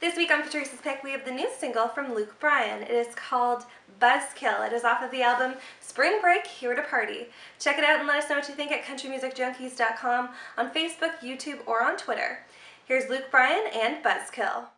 This week on Patrice's Pick, we have the new single from Bryan. It is called Buzzkill. It is off of the album Spring Break, Here to Party. Check it out and let us know what you think at countrymusicjunkies.com, on Facebook, YouTube, or on Twitter. Here's Bryan and Buzzkill.